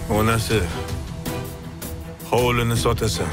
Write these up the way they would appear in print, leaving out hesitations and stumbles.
Onasi, hovlini sotasan.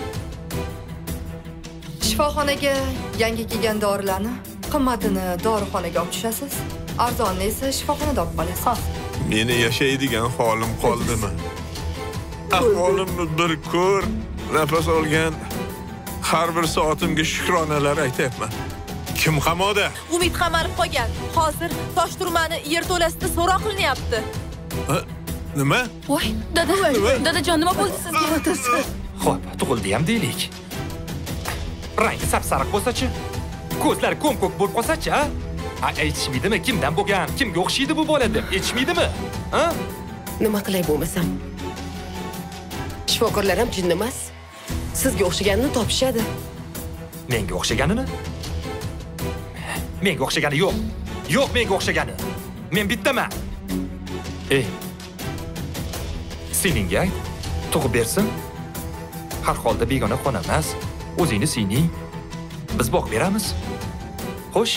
Shifoxonaga yangi kelgan dorilarni qimmatini dorixonaga olib tushasiz. Arzonni esa shifoxonada olib qolasiz. Meni yashaydigan holim qoldimi? Ahvolimni bir ko'r, nafas olgan har bir soatimga shukronalar aytyapman. Kim qamoqda? Umid qamalib qolgan. Hozir Toshturmani yerto'lasida so'roq qilinyapti. Nima? Voy, dadajon, nima bo'ldi sizga? Xo'p, tug'ildi ham deylik. Rangi sap-sariq bo'lsa-chi? Ko'zlari ko'm-ko'k bo'lib qolsa-chi, ha? Aytishmaydimi kimdan bo'lgan, kimga o'xshaydi bu bola deb? Aytishmaydimi? Ha? Nima qilay bo'lmasam? Shifokorlar ham jin emas. Sizga o'xshaganini topishadi. Menga o'xshaganini? Menga o'xshagani yo'q. Yo'q, menga o'xshagani. Men bittaman. Seningga ayt, tug'ib bersin. Har holda begona xona emas. O'zingni siyning. Biz boqib beramiz. Xo'sh.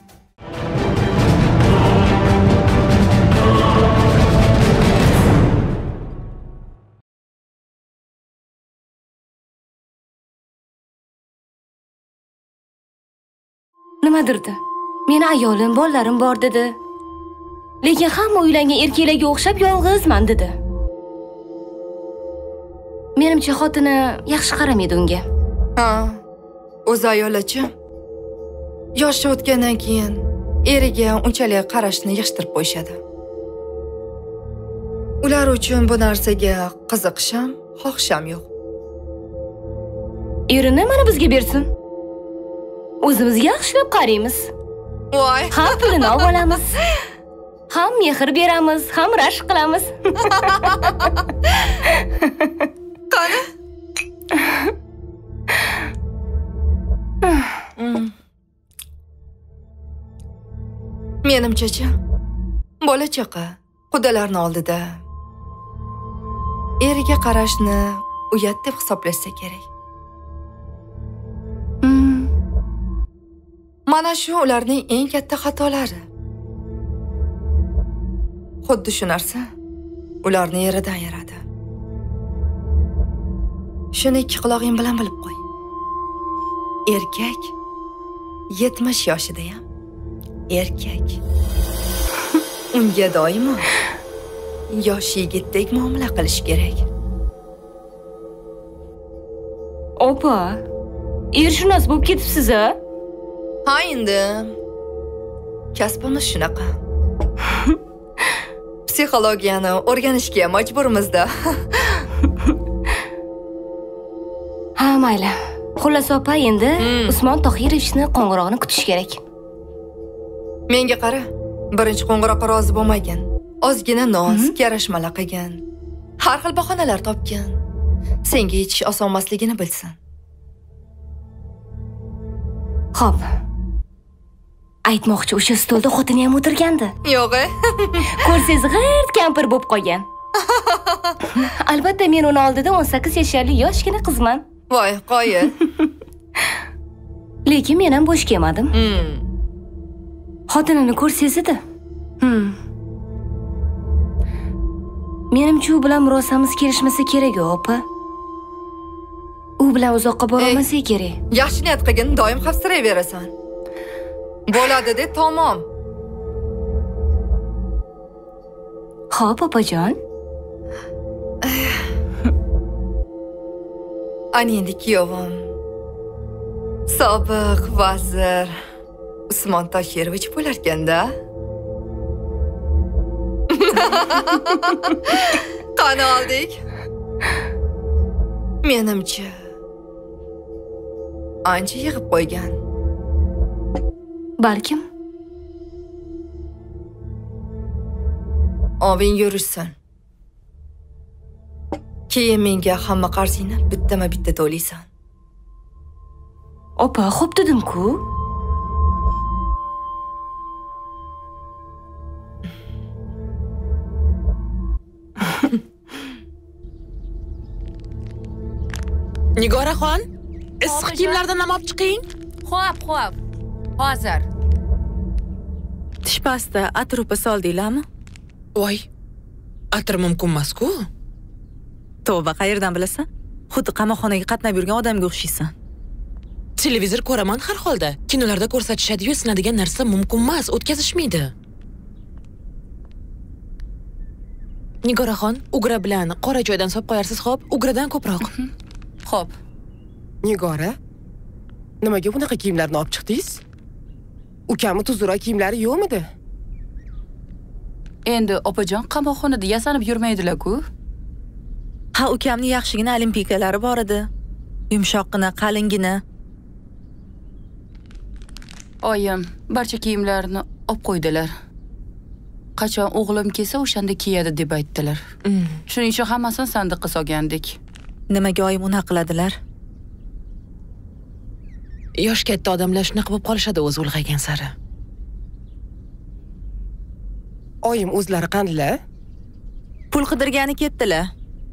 Nimadirdi? Meni ayolim, bolalarim bor dedi. Lekin hamma uylangan erkaklarga o'xshab yolg'izman dedi. Menimcha xotini yaxshi qaramaydi unga. Ha. O'zi ayol-chi. Yoshi o'tgandan keyin eriga unchalik qarashni yig'ishtirib qo'yishadi. Ular uchun bu narsaga qiziqish ham, xohish ham yo'q. Erini mana bizga bersin. O'zimiz yaxshilab qaraymiz. Voy, ham pulini olamiz. Ham mehr beramiz, ham rashk qilamiz. Qani? Menimcha-chi, bola-chaqa qudalarning oldida eriga qarashni uyat deb hisoblashsa kerak. Mana shu ularning eng katta xatolari. Xuddi shu narsa ularni yeridan ayiradi. Shuni ikki quloqing bilan bilib qo'y. Erkak 70 yoshida ham erkak. Unga doimo yosh yigitdek muomala qilish kerak. Opa, ershunos bo'lib ketibsiz-a? Ha, endi kasbimiz shunaqa. Psixologiyani o'rganishga majburmizda. Ha, mayli. Xullas opa, endi Usmon Tohirovichni qo'ng'irog'ini kutish kerak. Menga qara, birinchi qo'ng'iroqqa rozi bo'lmagan. Ozgina noz, yarashmalar qilgan. Har xil bahonalar topgan. Senga yetish oson emasligini bilsin. Xo'p. Aytmoqchi, o'sha stolda xotini ham o'tirgandi. Yo'q-e. Ko'rsangiz g'irt kampir bo'lib qolgan. Albatta, men uni oldida 18 yoshli yoshgina qizman. Voy, qoyil. Lekin men ham bo'sh kelmadim. Xotinini ko'rsangiz-da. Menimcha u bilan murosamiz kelishmasa kerak, opa. U bilan uzoqqa bora olmasak kerak. Yaxshi niyat qilgin, doim xavfsirayverasan. Bo'ladi deb tamom. Xo'p, opajon. Ani endi kuyovim. Sobiq vazir Usmon Tohirovich bo'larkanda. Qani oldik. Menimcha ancha yig'ib qo'ygan. Balkim. Oving yurishsin. Keyin menga hamma qarzingni bittama-bitta to'laysan. Opa, xo'p dedim-ku. Nigoraxon, issiq kiyimlardan ham olib chiqing. Xo'p. Hozir. Tish pasta, atir upa soldinglarmi? Voy, atir mumkin emas-ku. Tavba, qayerdan bilasan? Xuddi qamoqxonaga qatnab yurgan odamga o'xshaysan. Televizor ko'raman har holda. Kinolarda ko'rsatishadi-yu, sinadigan narsa mumkin emas, o'tkazishmaydi. Nigoraxon, ugra bilan qora joydan solib qo'yarsiz, xo'p? Ugradan ko'proq. Xo'p. Nigora, nimaga bunaqa kiyimlarni olib chiqdingiz? Ukamni tuzukroq kiyimlari yo'qmidi? Endi opajon qamoqxonada yasanib yurmaydilar-ku. Ha, ukamning yaxshigina olimpiyakalari bor edi. Yumshoqqina, qalingina. Oyim barcha kiyimlarini olib qo'ydilar. Qachon o'g'lim kelsa o'shanda kiyadi deb aytdilar. Shuning uchun hammasini sandiqqa solgandik. Nimaga oyim unaqa qiladilar? Yosh katta odamlar shunaqa bo'lib qolishadi o'zi ulg'aygan sari. Oyim o'zlari qandilar? Pul qidirgani ketdilar.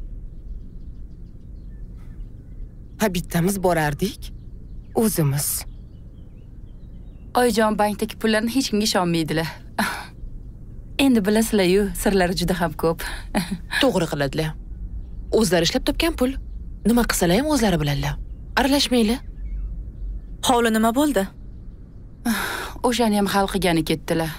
Ha, bittamiz borardik. O'zimiz. Oyijon bankdagi pullarni hech kimga ishonmaydilar. Endi bilasizlar-yu, sirlari juda ham ko'p. To'g'ri qiladilar. O'zlari ishlab topgan pul. Nima qilsalar ham o'zlari biladilar. Aralashmaylar. Hovli nima bo'ldi? O'shani ham hal qilgani ketdilar.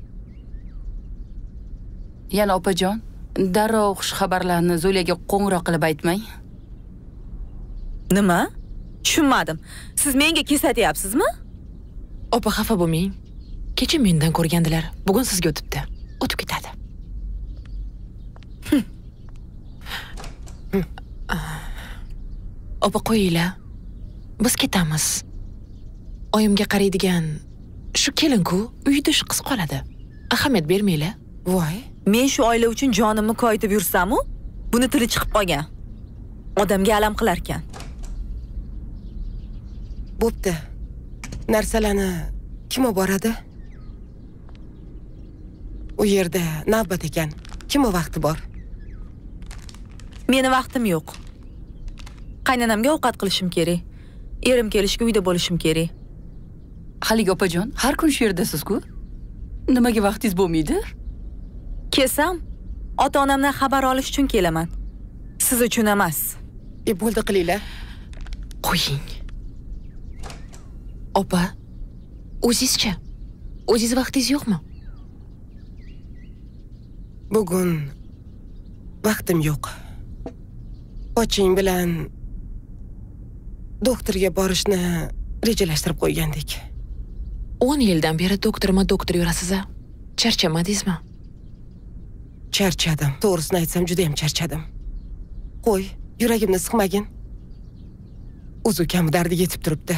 Yana opajon, darrov xush xabarlarni Zuliyaga qo'ng'iroq qilib aytmang. Nima? Tushunmadim. Siz menga kesatyapsizmi? Opa, xafa bo'lmang. Kecha mendan ko'rgandilar. Bugun sizga o'tibdi. O'tib ketadi. Opa, qo'yinglar. Biz ketamiz. Oyimga qaraydigan shu kelin-ku, uyda shu qiz qoladi. Ahamiyat bermanglar. Voy, Men shu oila uchun jonimni koyitib yursam-u, buni tili chiqib qolgan. Odamga alam qilar ekan. bo'pti. Narsalarni kim olib boradi? U yerda navbat ekan. Kim vaqti bor? Meni vaqtim yo'q. Qaynanamga ovqat qilishim kerak. Erim kelishga uyda bo'lishim kerak. Haligi opajon, har kun shu yerdasiz-ku? Nimaga vaqtingiz bo'lmaydi? Kelsam, ota-onamdan xabar olish uchun kelaman. Siz uchun emas. Bo'ldi, qilinglar. Qo'ying. Opa, o'zingizcha? O'zingiz vaqtingiz yo'qmi? Bugun vaqtim yo'q. Oching bilan doktorga borishni rejalashtirib qo'ygandik. 10 yildan beri doktor yurasiz-a? Charchamadingizmi? Charchadim. To'g'risini aytsam, juda ham charchadim. Qo'y, yuragimni siqmagin. O'z ukam dardi yetib turibdi.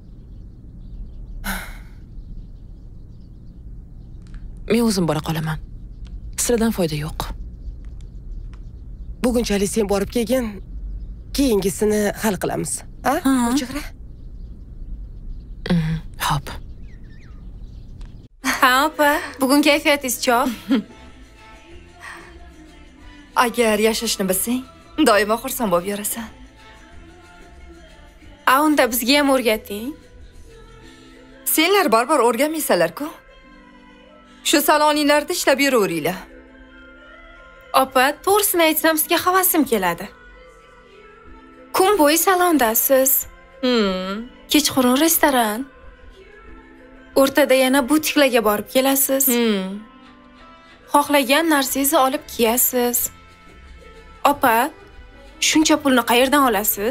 Men o'zim bora qolaman. Sizlardan foyda yo'q. Bugunchalik sen borib kelgin, keyingisini hal qilamiz. Ha? O'chig'ra? Xo'p. Ha, opa, bugun kayfiyatingiz chog'. Agar yashashni bilsang, doimo xursand bo'lib yurasan. Unda bizga ham o'rgating. Senlar baribir o'rganmaysanlar-ku. Shu saloninglarda ishlab yuraveringlar. Opa, to'g'risini aytsam, sizga havasim keladi. Kun bo'yi salondasiz. Kechqurun restoran. O'rtada yana butiklarga borib kelasiz. Xohlagan narsangizni olib kiyasiz. Opa, shuncha pulni qayerdan olasiz?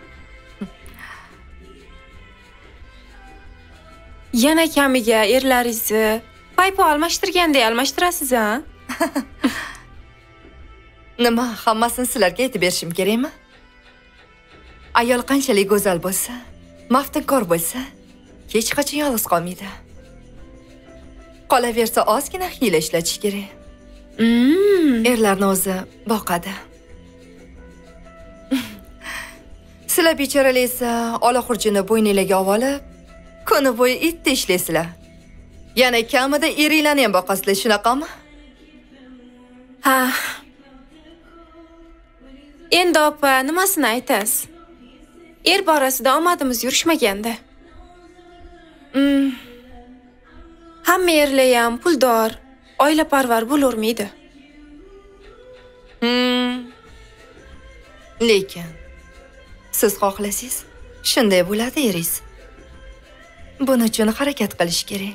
Yana kamiga erlaringizni paypo almashtirganda almashtirasiz, ha? Nima, hammasini sizlarga aytib berishim kerakmi? Ayol qanchalik go'zal bo'lsa, maftunkor bo'lsa, hech qachon yolg'iz qolmaydi. Qolaversa ozgina hiyla ishlatish kerak. Erlarni o'zi boqadi. Sizlar bechoralar esa olaqurjini bo'yninglarga olib, kuni bo'yi itda ishlaysizlar. Yana kamida eringlarni ham boqasizlar, shunaqami? Ha. Endi opa, nimasini aytasiz? Er borasida omadimiz yurishmaganda. Hamma erlar ham puldor, oilaparvar bo'lavermaydi. Lekin siz xohlasangiz, shunday bo'ladi, eringiz. Buning uchun harakat qilish kerak.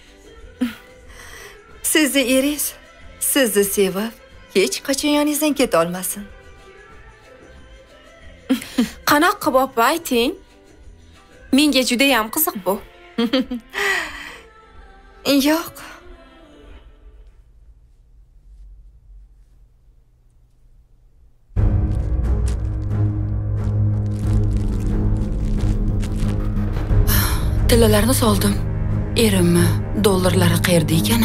Sizni eringiz sizni sevib, hech qachon yoningizdan keta olmasin. Qanaqa qilib ayting? Menga juda ham qiziq bu. Yo'q. Tillalarni soldim. Erimmi, dollarlari qayerda ekan?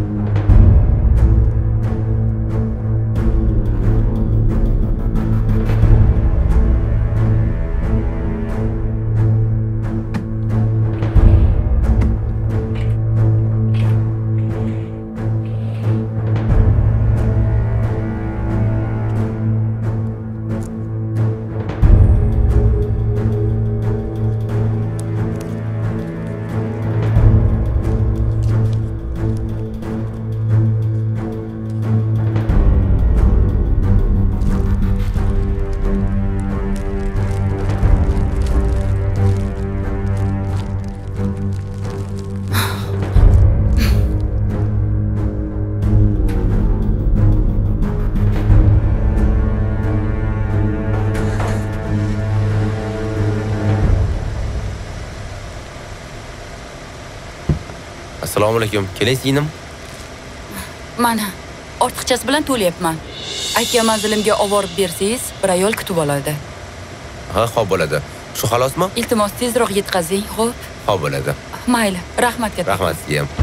Assalomu alaykum. Keling singlim. Mana, ortiqchasi bilan to'layapman. Aka manzilimga oborib bersangiz, bir ayol kutib oladi. Ha, xo'p bo'ladi. Shu xalosmi? Iltimos tezroq yetkazing, xo'p? Xo'p bo'ladi. Mayli, rahmat katta. Rahmat sizga ham.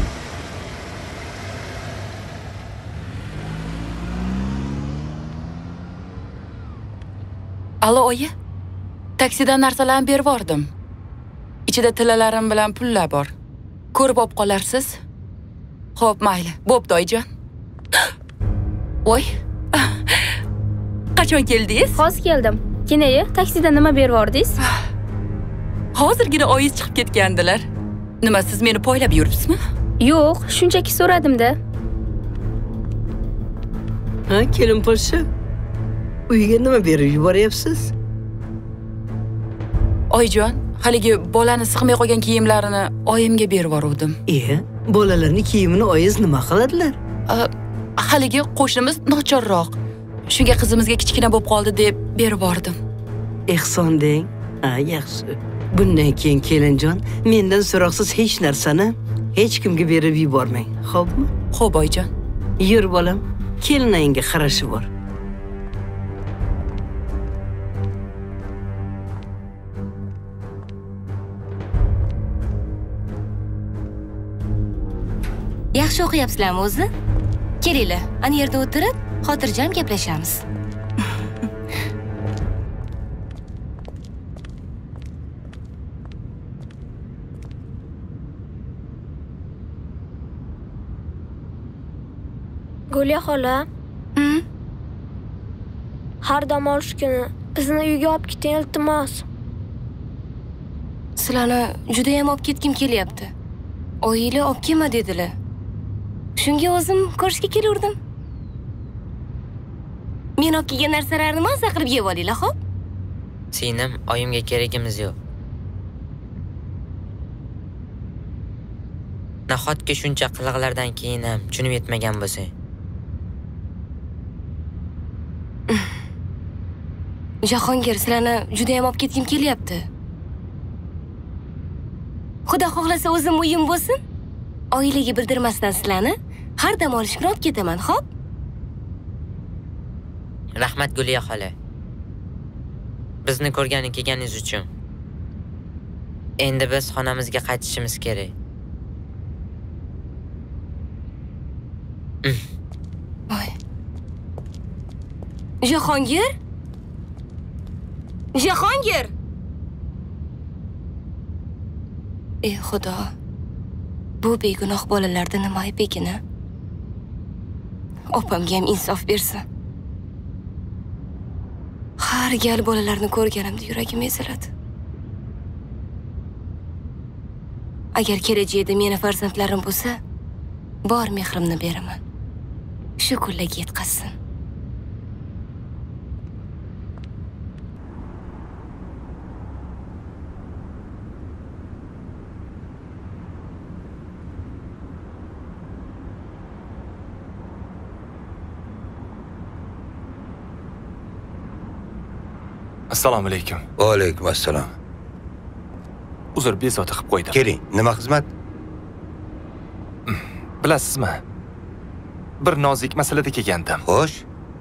Alo, oyi. Taksidan narsalarni berib bordim. Ichida tillalarim bilan pullar bor. Ko'rib olib qolarsiz. Xo'p, mayli. Bo'pti, oyijon. Voy. Qachon keldingiz? Hozir keldim. Kenayi, taksida nima berib bordingiz? Hozirgina oyingiz chiqib ketgandilar. Nima, siz meni poylab yuribsizmi? Yo'q, shunchaki so'radim-da. Ha, kelin polsha. Uyga nima berib yuboryapsiz? Oyijon, haligi bolani sig'may qolgan kiyimlarini oyimga berib boruvdim. Bolalarning kiyimini oyingiz nima qiladilar? Haligi qo'shnimiz nochorroq. Shunga qizimizga kichkina bo'lib qoldi deb berib bordim. Ehson deng. Ha, yaxshi. Bundan keyin kelinjon, mendan so'roqsiz hech narsani hech kimga berib yubormang, xo'pmi? Xo'p, oyijon. Yur bolam, keliningga qarashi bor. Yaxshi o'qiyapsizlarmi o'zi? Kelinglar, ana yerda o'tirib, xotirjam gaplashamiz. Gulya xola. Har dam olish kuni bizni uyga olib keting, iltimos. Sizlarni juda ham olib ketkim kelyapti. Oyinglar olib kelma dedilar. Shunga o'zim ko'rishga kelurdim. Men olib kelgan narsalarni mazza qilib yeb olinglar, xo'p? Singlim, oyimga keragimiz yo'q. Nahotki shuncha qiliqlardan keyin ham tushunib yetmagan bo'lsang. Jahongir, sizlarni juda ham olib ketkim kelyapti. Xudo xohlasa o'zim uyim bo'lsin. Oilaga bildirmasdan sizlarni har dam olishga olib ketaman, xo'p? Rahmat Gulya xola. Bizni ko'rgani kelganingiz uchun. Endi biz xonamizga qaytishimiz kerak. Voy. Jahongir? Jahongir! Ey Xudo. Bu begunoh bolalarda nima ayb ekan? Opamga ham insof bersin. Har gal bolalarni ko'rganimda yuragim eziladi. Agar kelajakda meni farzandlarim bo'lsa, bor mehrimni beraman. Shu kunlarga yetkazsin. Assalomu alaykum. Va alaykum assalom. Uzr, bezovta qilib qo'ydim. Keling, nima xizmat? Bilasizmi? Bir nozik masalada kelgandim. Xo'sh.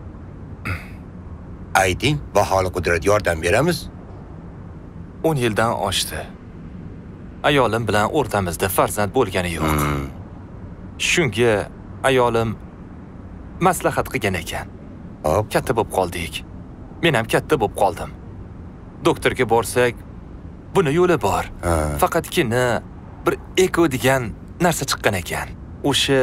Ayting, baholi qudrat yordam beramiz. 10 yildan oshdi. Ayolim bilan o'rtamizda farzand bo'lgani yo'q. Shunga ayolim maslahat qilgan ekan. Hop, katta bo'lib qoldik. Men ham katta bo'lib qoldim. Doktorga borsak, buni yo'li bor. Faqatgina bir eko degan narsa chiqqan ekan. O'sha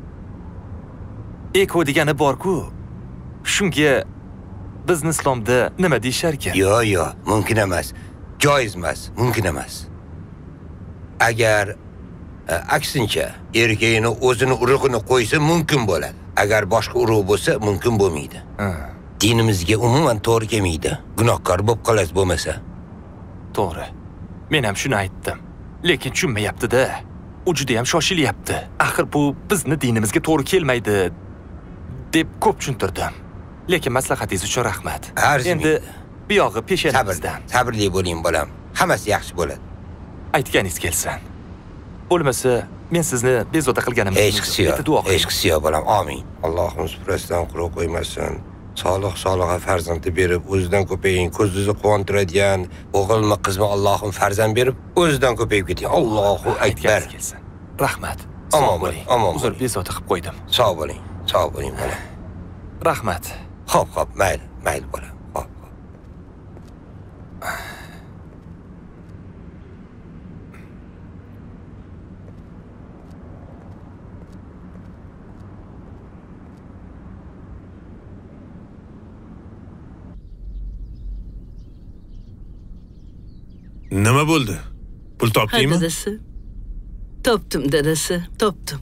eko degani bor-ku. Shunga bizni islomda nima deyshar ekan? Yo'q, mumkin emas. Joiz emas, mumkin emas. Agar aksincha erkagini o'zini urug'ini qo'ysa mumkin bo'ladi. Agar boshqa urug' bo'lsa mumkin bo'lmaydi. Dinimizga umuman to'g'ri kelmaydi. Gunohkor bo'lib qolasiz bo'lmasa. To'g'ri. Men ham shuni aytdim. Lekin tushunmayapti-da. U juda ham shoshilyapti. Axir bu bizni dinimizga to'g'ri kelmaydi deb ko'p tushuntirdim. Lekin maslahatingiz uchun rahmat. Endi bu yog'i peshanamizdan. Sabrli bo'ling bolam. Hammasi yaxshi bo'ladi. Aytganingiz kelsin. Bo'lmasa, men sizni bezovta qilganimni hech qisi yo'q bolam. Amin. Allohimiz burasidan quruq qo'ymasin. Solih farzandni berib, o'zidan ko'paying, ko'zingizni quvontiradigan o'g'ilmi, qizmi Allohim farzand berib, o'zidan ko'payib keting. Allohu akbar. Rahmat. Sog' bo'ling. Uzr, bezovta qilib qo'ydim. Sog' bo'ling bolam. Rahmat. Xo'p, mayli bolam. Xo'p. Nima bo'ldi? Pul topdingmi? Dadasi. Topdim, dadasi, topdim.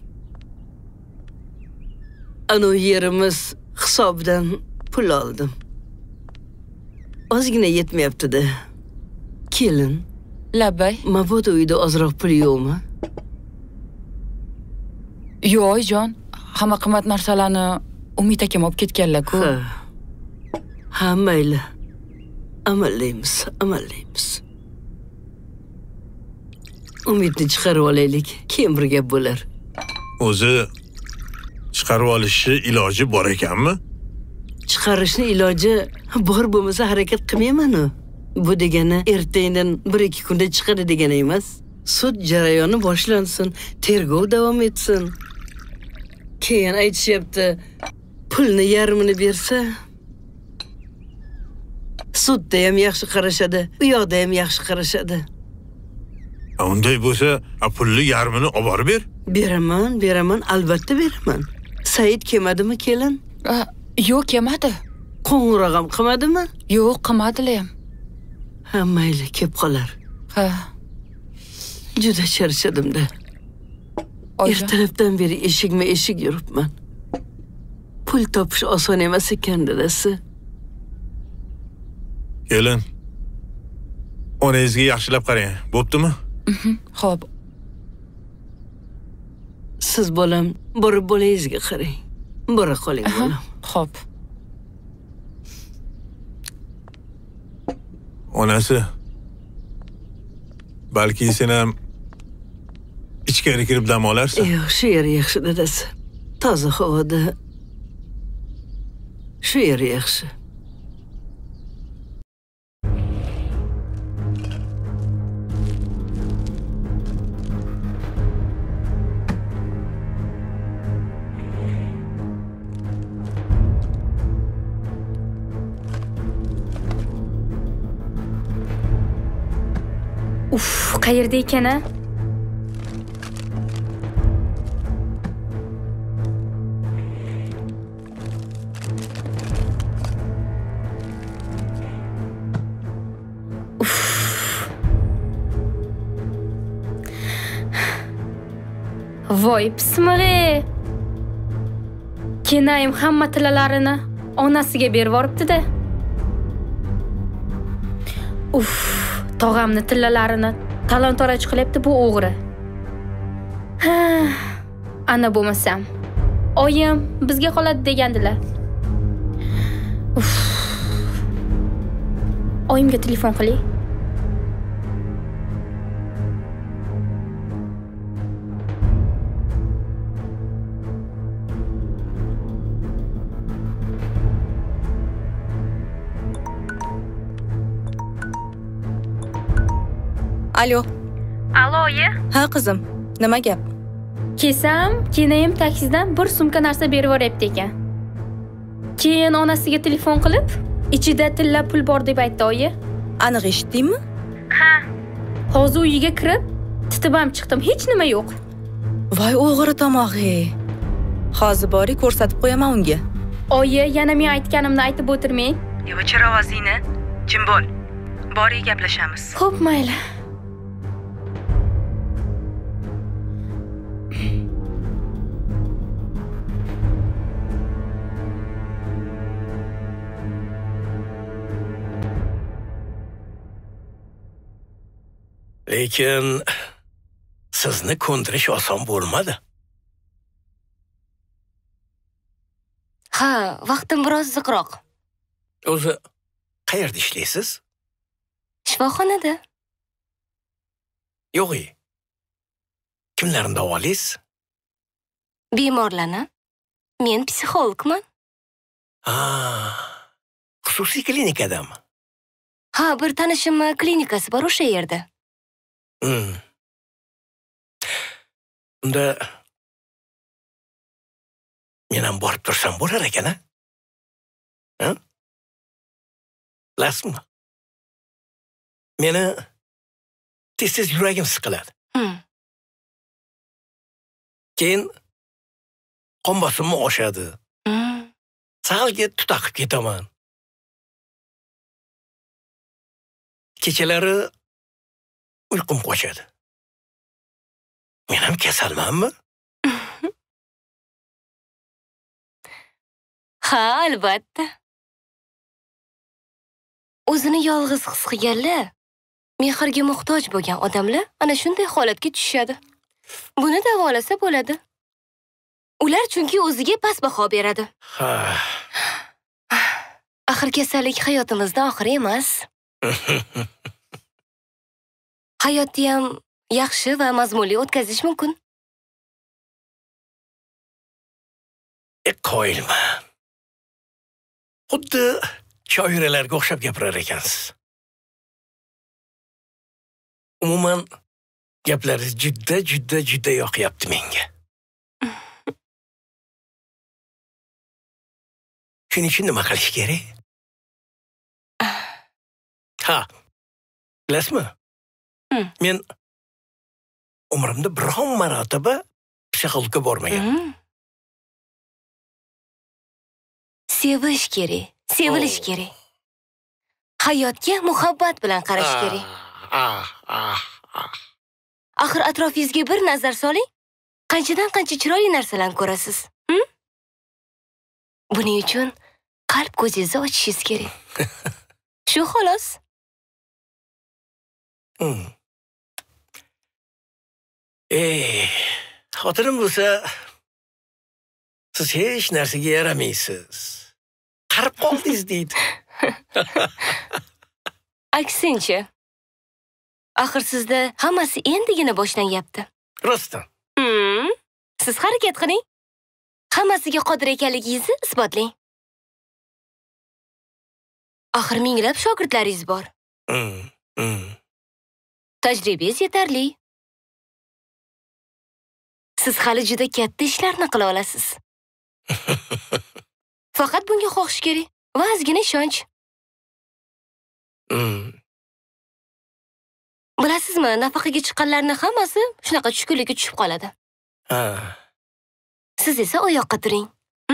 Ana yerimiz hisobidan pul oldim. Ozgina yetmayapti-da. Kelin. Labbay. Mabodo uyda ozroq pul yo'qmi? Yo'q, jon. Hamma qimmat narsalarni Umid akam olib ketganlar-ku. Ha, mayli. Amallaymiz. Umidni chiqarib olaylik. Keyin bir gap bo'lar. O'zi chiqarib olishi iloji bor ekanmi? Chiqarishni iloji bor bo'lmasa harakat qilmayman-ku. Bu degani ertadan 1-2 kunda chiqadi degani emas. Sud jarayoni boshlansin, tergov davom etsin. Keyin aytishyapti, pulni yarmini bersa, sudda ham yaxshi qarashadi, u yoqda ham yaxshi qarashadi. Unday bo'lsa, pulni yarmini olib borib ber. Beraman, albatta beraman. Said kelmadimi, kelin? Yo'q, kelmadi. Qo'ng'iroq ham qilmadimi? Yo'q, qilmadilar ham. Ha, mayli, kelib qolar. Ha. Juda charchadim-da. Ertalabdan beri eshik yuribman. Pul topish oson emas ekan, dadasi. Kelin. Onangizga yaxshilab qarang, bo'ptimi? Xo'p. Siz bolam, borib bolangizga qarang. Bora qoling bolam. Xo'p. Onasi. Balki sen ham ichkari kirib dam olarsan. Yo'q, shu yer yaxshi, dadasi. Toza havoda shu yer yaxshi. Qayerda ekan-a? Voy, pismig'i. Kenayim hamma tillalarini onasiga berib yoribdi-da. Tog'amni tillalarini talon-toroj qilyapti bu o'g'ri. Ana bo'lmasam. Oyim bizga qoladi degandilar. Oyimga telefon qiling. Alo. Alo, oyi. Ha qizim, nima gap? Kelsam, kenayim taksidan bir sumka narsa berib yuryapti ekan. Keyin onasiga telefon qilib, ichida tilla pul bor deb aytdi, oyi. Aniq eshitdingmi? Ha. Hozir uyiga kirib, titib ham chiqdim, hech nima yo'q. Voy o'g'ri tomog'i. Hozir bori ko'rsatib qo'yaman unga. Oyi, yana men aytganimni aytib o'tirmang. Yo'chir ovozingni. Jim bo'l. Bori gaplashamiz. Xo'p, mayli. Lekin sizni ko'ndirish oson bo'lmadi. Ha, vaqtim biroz ziqroq. O'zi qayerda ishlaysiz? Shifoxonada. Yo'q. Kimlarni davolaysiz? Bemorlarni. Men psixologman. Ha, xususiy klinikadami? Ha, bir tanishimning klinikasi bor o'sha yerda. Unda men ham borib tursam bo'lar ekan-a? Ha? Bilasizmi? Meni tez-tez yuragim siqiladi. Keyin qon bosimim oshadi. Salga tutaqib ketaman. Kechalari uyqum qochadi. Men ham kasalmanmi? Ha, albatta. O'zini yolg'iz his qilganlar, mehrga muhtoj bo'lgan odamlar ana shunday holatga tushadi. Buni davolasa bo'ladi. Ular chunki o'ziga past baho beradi. Ha. Axir kasallik hayotimizda oxiri emas. Hayotni ham yaxshi va mazmunli o'tkazish mumkin. Qoyilman. Xuddi shoiralarga o'xshab gapirar ekansiz. Umuman gaplaringiz juda yoqyapti menga. Shuning uchun nima qilish kerak? Ha. Bilasizmi? Men umrimda biron marotaba psixologga bormagan. Sevish kerak, sevilish kerak. Hayotga muhabbat bilan qarash kerak. Axir atrofingizga bir nazar soling, qancha chiroyli narsalarni ko'rasiz. Buning uchun qalb ko'zingizni ochishingiz kerak. Shu xolos. Xotinim bo'lsa, siz hech narsaga yaramaysiz. Qarib qoldingiz deydi. Aksincha. Axir sizda hammasi endigina boshlanyapti. Rostdan. Siz harakat qiling. Hammasiga qodir ekanligingizni isbotlang. Axir minglab shogirdlaringiz bor. Tajribangiz yetarli. Siz hali juda katta ishlarni qila olasiz. Faqat bunga xohish kerak va ozgina ishonch. Bilasizmi, nafaqaga chiqqanlarning hammasi shunaqa tushkunlikka tushib qoladi. Siz esa oyoqqa turing.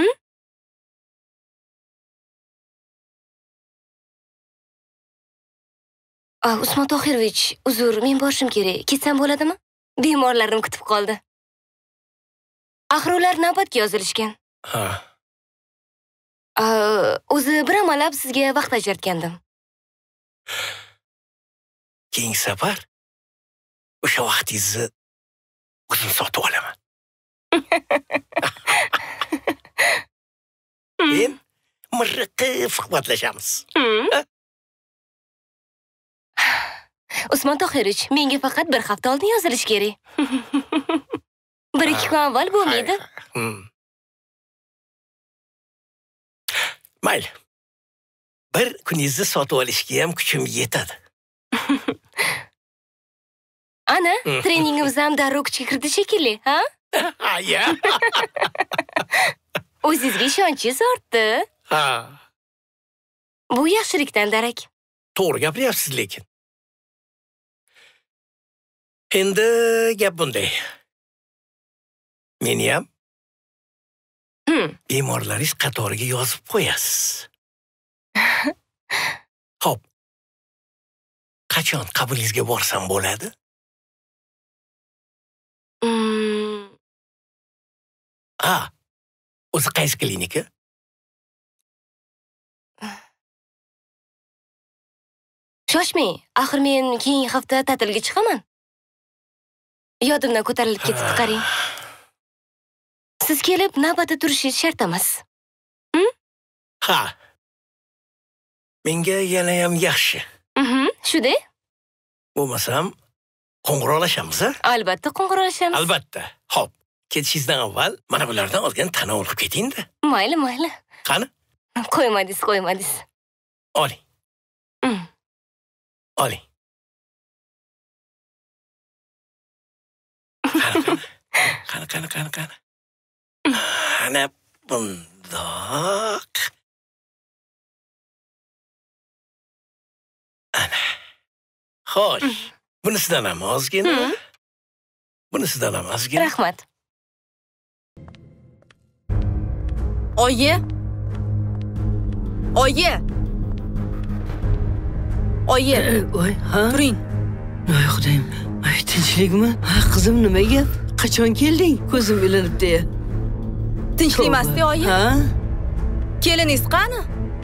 Usmon Tohirovich, uzr, men borishim kerak. Ketsam bo'ladimi? Bemorlarim kutib qoldi. Axir ular navbatga yozilishgan. O'zi bir amalab sizga vaqt ajratgandim. Keyingi safar o'sha vaqtingizni o'zim sotib olaman. Keyin mirqib suhbatlashamiz. Usmon Tohirich, menga faqat bir hafta oldin yozilish kerak. 1-2 kun avval bo'lmaydi. Mayli. Bir kuningizni sotib olishga ham kuchim yetadi. Ana, treningimiz ham darrov kuchga kirdi shekilli, ha? Ya. O'zingizga ishonchingiz ortdi. Ha. Bu yaxshilikdan darak. To'g'ri gapiryapsiz lekin. Endi gap bunday. Meni ham bemorlaringiz qatoriga yozib qo'yasiz. Xo'p. Qachon qabulingizga borsam bo'ladi? O'zi qaysi klinika? Shoshmang, axir men keyingi hafta ta'tilga chiqaman. Yodimdan ko'tarilib ketdi, qarang. Siz kelib navbatda turishingiz shart emas. Ha. Menga yana ham yaxshi. Shuday? Bo'lmasam, qo'ng'iroqlashamiz, ha? Albatta qo'ng'iroqlashamiz. Albatta. Xo'p, ketishingizdan avval mana bulardan ozgina tanovul qilib keting-da. Mayli, mayli. Qani? Qo'ymadingiz. Oling. Oling. Qani. Ana bundoq. Ana. Xo'sh, bunisidan ham ozgina. Bunisidan ham ozgina. Rahmat. Oyi. Oyi. Voy, ha? Turing. Voy Xudoyim. Ay, tinchlikmi? Ha, qizim, nima gap? Qachon kelding? Ko'zim ilinibdi. Tinchlikmasdi, oyi. Ha? Keliningiz qani?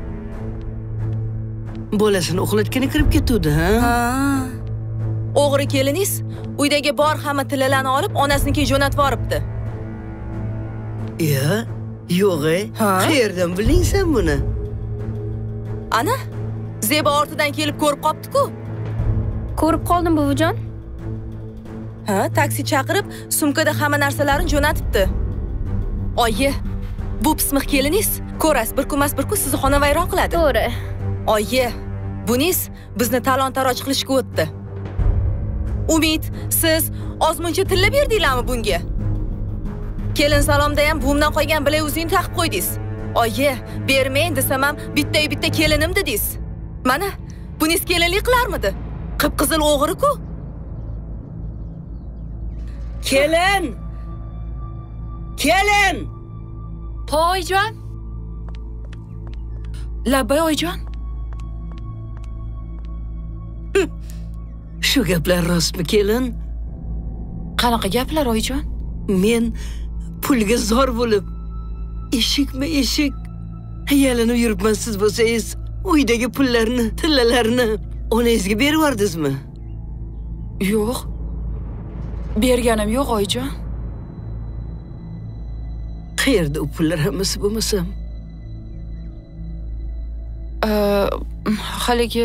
Bolasini uxlatgani kirib ketdi, ha? O'g'ri keliningiz uydagi bor hamma tillalarni olib, onasinikiga jo'natib yuboribdi. Ya, yo'q-ey. Qayerdan bilding buni? Ana, Zeba ortidan kelib ko'rib qopti-ku. Ko'rib qoldim, buvijon. Ha, taksi chaqirib, sumkada hamma narsalarini jo'natibdi. Oyi, bu pismiq keliningiz ko'rasiz, bir kunmas bir kun sizni xonavayron qiladi. To'g'ri. Oyi, buningiz bizni talon-taroj qilishga o'tdi. Umid, siz ozmuncha tilla berdinglarmi bunga? Kelin salomda ham buvimdan qolgan bilay uzingni taqib qo'ydingiz. Oyi, bermang desam ham bitta kelinim dedingiz. Mana, buningiz kelinlik qilarmidi? Qip-qizil o'g'ri-ku. Kelin! Toyjon. Labbay oyijon. Shu gaplar rostmi, kelin? Qanaqa gaplar, oyijon? Men pulga zor bo'lib, eshik yalinib yuribman. Siz bo'lsangiz, uydagi pullarni, tillalarni onangizga berib yubordingizmi? Yo'q. Berganim yo'q, oyijon. Qayerda u pullar hammasi bo'lmasam? Haligi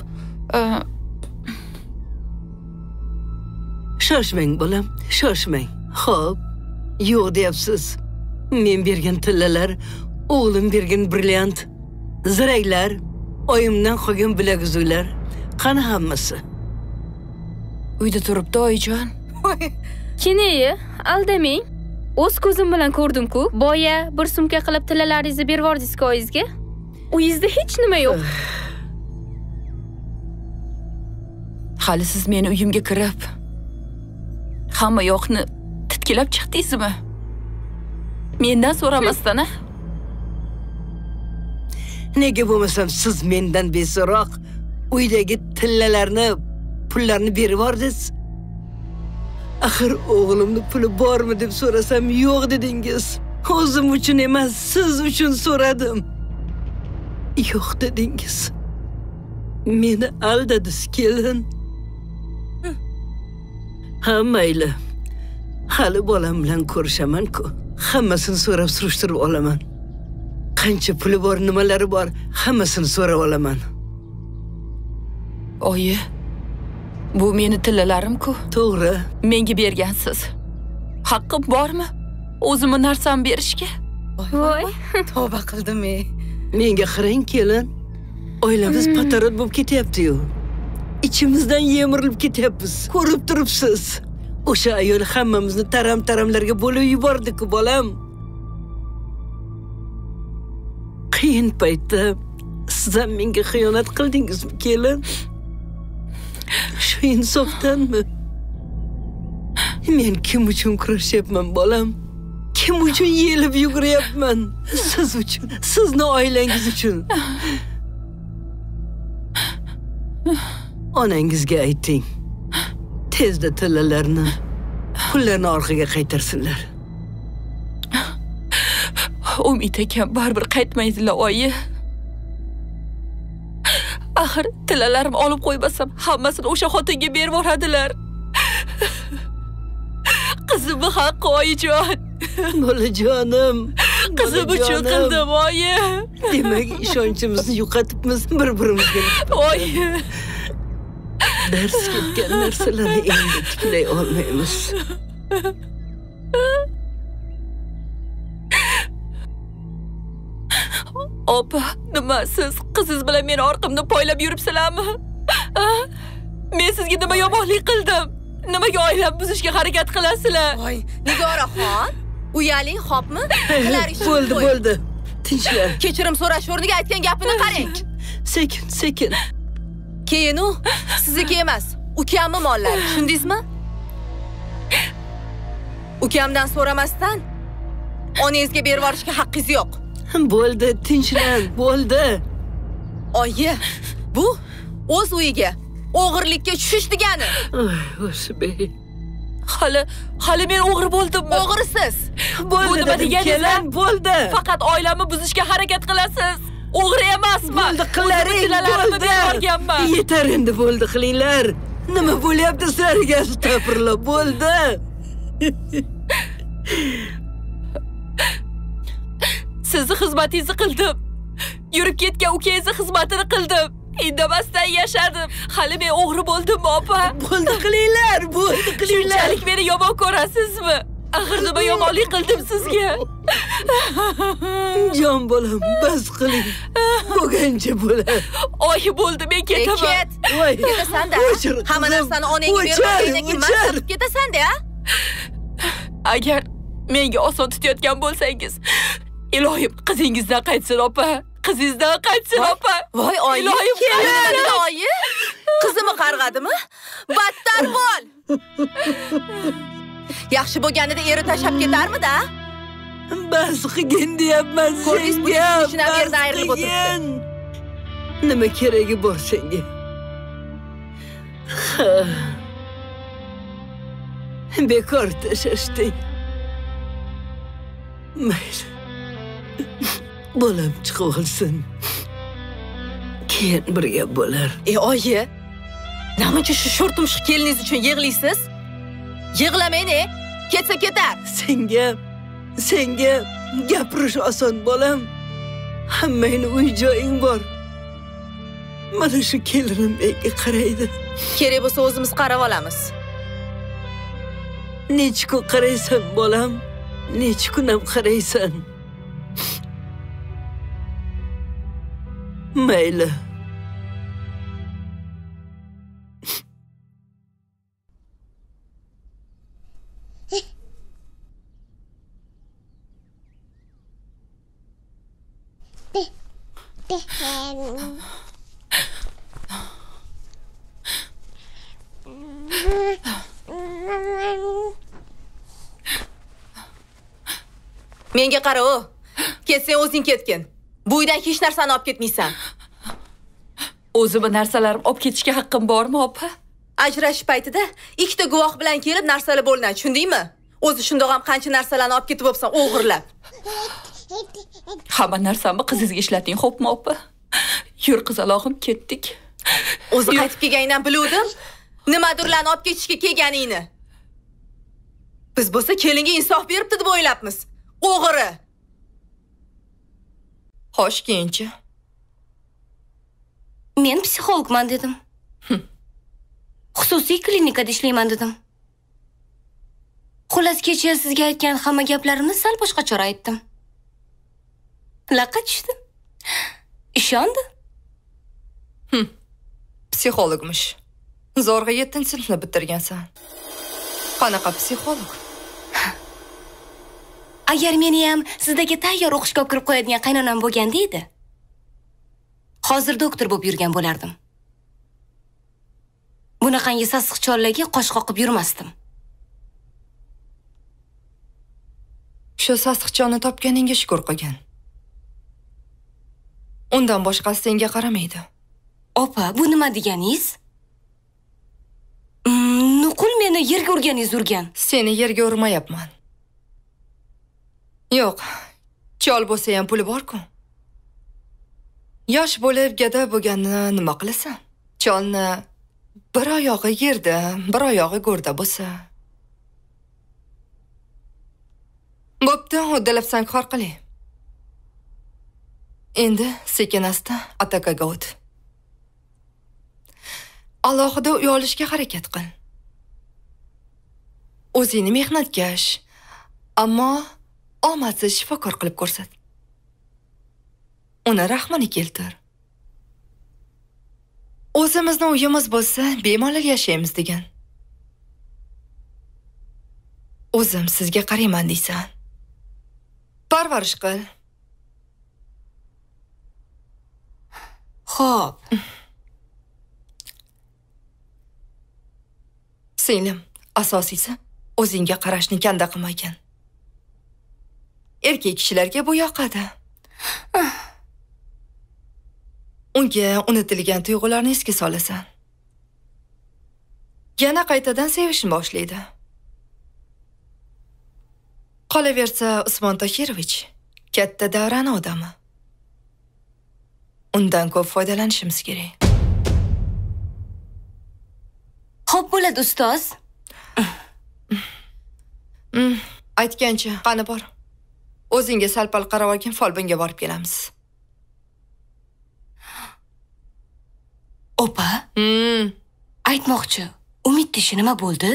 Shoshmang bolam, shoshmang. Xo'p, yo'q deyapsiz. Men bergan tillalar, o'g'lim bergan brilliant, ziraklar, oyimdan qolgan bilaguzuklar, qani hammasi? Uyda turibdi, oyijon. Keneyi, aldamang. O'z ko'zim bilan ko'rdim-ku. Boya bir sumka qilib tillalaringizni berib yubordingiz-ku oyingizga. Uyingizda hech nima yo'q. Hali siz meni uyimga kirib, hamma yoqni titkilab chiqdingizmi? Mendan so'ramasdan, a? Nega bo'lmasam siz mendan beso'roq uydagi tillalarni, pullarni berib yubordingiz? Axir o'g'limni puli bormi deb so'rasam yo'q dedingiz. O'zim uchun emas, siz uchun so'radim. Yo'q dedingiz. Meni aldadingiz, kelin. Ha, mayli. Hali bolam bilan ko'rishaman-ku. Hammasini so'rab surishtirib olaman. Qancha puli bor, nimalari bor, hammasini so'rab olaman. Oyi, Bu meni tillalarim-ku. To'g'ri. Menga bergansiz. Haqqim bormi? O'zimni narsam berishga? Voy, tavba qildim-ey. Menga qarang kelin. Oilamiz patarot bo'lib ketyapti-yu. İçimizdan yemirilib ketyapmiz. Ko'rib turibsiz. O'sha ayol hammamizni taram-taramlarga bo'lib yubordi-ku, bolam. Qiyin paytda siz ham menga xiyonat qildingizmi, kelin? Shu insofdanmi? Men kim uchun kurashyapman, bolam? Kim uchun yelib yuguryapman? Siz uchun, sizni oilangiz uchun. Onangizga ayting. Tezda tillalarni, pullarni orqaga qaytarsinlar. Umid akam baribir qaytmaydilar, oyi. Axir tillalarimni olib qo'ymasam, hammasini o'sha xotinga berib yuboradilar. Qizimni haqqi, oyijon. Bolajonim. Qizim uchun qildim, oyi. Demak, ishonchimizni yo'qotibmiz bir-birimizga. Oyi. Dars ketgan narsalarni endi tiklay olmaymiz. Opa, nima siz qizingiz bilan meni orqamda poylab yuribsizlarmi? Men sizga nima yomonlik qildim? Nimaga oilam buzishga harakat qilasizlar? Voy, Nigoraxon, uyaling xopmi? Bo'ldi. Tinchlan. Kechirim so'rash o'rniga aytgan gapini qarang. Sekin. Keyin u sizniki emas, ukamni mollari, tushundingizmi? Ukamdan so'ramasdan onangizga berib yuborishga haqqingiz yo'q. Bo'ldi, tinchlan, bo'ldi. Oyi, bu o'z uyiga o'g'irlikka tushish degani. O'sbek. Hali men o'g'ri bo'ldimmi? O'g'risiz. Bu nima deganingiz? Bo'ldi. Faqat oilamni buzishga harakat qilasiz. O'g'ri emasman. Bo'ldi, qilaring, bo'ldi. Yetar endi bo'ldi, qilinglar. Nima bo'lyapti sizlarga? Astag'firullah, bo'ldi. Sizni xizmatingizni qildim. Yurib ketgan ukangizni xizmatini qildim. Indamasdan yashadim. Hali men o'g'ri bo'ldimmi, opa? Bo'ldi, qilinglar, bo'ldi, qilinglar. Shunchalik meni yomon ko'rasizmi? Axir nima yomonlik qildim sizga? Jon bolam, bas qiling. Bo'lgancha bo'lar. Oy, bo'ldi, men ketaman. Ket. Ketasan-da. Hamma narsani onangga berib keyin maqsad ketasan-da. Agar menga oson tutayotgan bo'lsangiz, ilohim qizingizdan qaytsin, opa. Qizingizdan qaytsin, opa. Voy, oyi. Ilohim keladi, oyi. Qizimni qarg'adimi? Battar bo'l. Yaxshi bo'lganida eri tashab ketarmi-da? Bas qilgin deyapman senga. Ko'ringiz bu ishini yerdan ayrilib o'tiribdi. Nima keragi bor senga? Bekor tashashding. Mayli. Bolam chiqib olsin. Keyin birga bo'lar. Oyi, nima-chi shu sho'rtumshiq keliningiz uchun yig'laysiz? Yig'lamang-e, ketsa ketar. Senga gapirish oson, bolam. Hammangni uy-joying bor. Mana shu kelinim menga qaraydi. Kerak bo'lsa o'zimiz qarab olamiz. Necha kun qaraysan, bolam? Necha kun ham qaraysan? Mayli. Menga qara, o. Ketsang o'zing ketgin. Bu uydan hech narsani olib ketmaysan. O'zimni narsalarimni olib ketishga haqqim bormi, opa? Ajrashish paytida ikkita guvoh bilan kelib narsalar bo'linadi, tushundingmi? O'zi shundoq ham qancha narsalarni olib ketib bo'lsan, o'g'irlab. Hamma narsamni qizingizga ishlating, xo'pmi, opa? Yur qizalog'im, ketdik. O'zi qaytib kelganingdan biluvdim. Nimadirlarni olib ketishga kelganingni. Biz bo'lsa kelinga insof beribdi deb o'ylabmiz. O'g'ri. Xo'sh, keyinchi. Men psixologman dedim. Xususiy klinikada ishlayman dedim. Xullas kecha sizga aytgan hamma gaplarimni sal boshqacha aytdim. Laqqa tushdi. Ishondi. Psixologmish. Zo'rg'a 7-sinfni bitirgansan. Qanaqa psixolog? Agar meni ham sizdagi tayyor o'qishga olib kirib qo'yadigan qaynonam bo'lganda edi, hozir doktor bo'lib yurgan bo'lardim. Bunaqangi sassiq chollarga qosh qoqib yurmasdim. Shu sassiqchonni topganingga shukr qilgin. Undan boshqasi senga qaramaydi. Opa, bu nima deganingiz? Nuqul meni yerga urganingiz urgan. Seni yerga urmayapman. Yo'q, chol bo'lsa ham puli bor-ku. Yosh bo'lib gada bo'lganini nima qilasan? Cholni bir oyog'i yerda, bir oyog'i go'rda bo'lsa. Bo'pti, uddalab sankor qiling. Endi sekin-asta atakaga o't. Alohida uy olishga harakat qil. O'zingni mehnatkash, ammo omadsiz shifokor qilib ko'rsat. Uni rahmini keltir. O'zimizning uyimiz bo'lsa, bemalol yashaymiz degan. O'zim sizga qarayman deysan. Parvarish qil. Xo'p. Singlim, asosiysi o'zingga qarashni kanda qilmagan. Erkak kishilarga bu yoqadi. Unga unutilgan tuyg'ularni esga solasan. Yana qaytadan sevishni boshlaydi. Qolaversa Usmon Tohirovich katta davrani odami. Undan ko'p foydalanishimiz kerak. Xo'p bo'ladi, ustoz. Aytgancha, qani bor. O'zingga sal-pal qarab olgan folbinga borib kelamiz. Opa? Aytmoqchi, Umid ishi nima bo'ldi?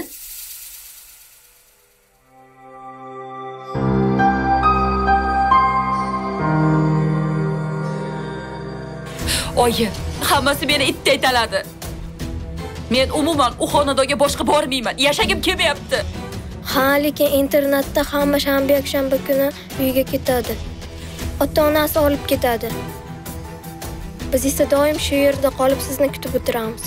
Oyi, hammasi meni itday taladi. Men umuman u xonadonga boshqa bormayman. Yashagim kelmayapti. Ha, lekin internetda hamma shanba kuni uyiga ketadi. Ota-onasi olib ketadi. Biz esa doim shu yerda qolib sizni kutib o'tiramiz.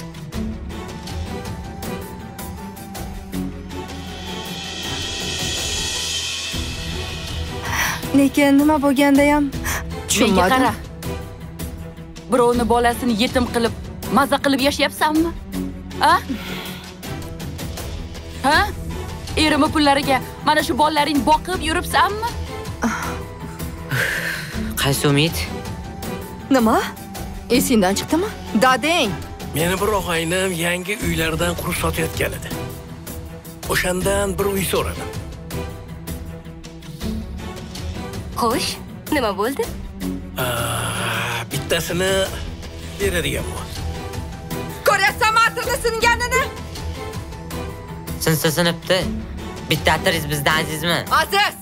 Lekin nima bo'lganda ham tushunmadim. Qara. Birovni bolasini yetim qilib, maza qilib yashayapsanmi? Ha? Ha? Erim pullariga mana shu bolalaring boqib yuribsanmi? Qaysi Umid? Nima? Esingdan chiqdimi? Dadang. Meni bir og'aynim yangi uylardan qurib sotayotgan edi. O'shandan bir uy so'radim. Xo'sh, nima bo'ldi? Bittasini beradigan bo'ldi. Ko'ryapsanmi atirni singanini? Sinsa sinibdi. Bitta atiriz bizda azizmi? Aziz!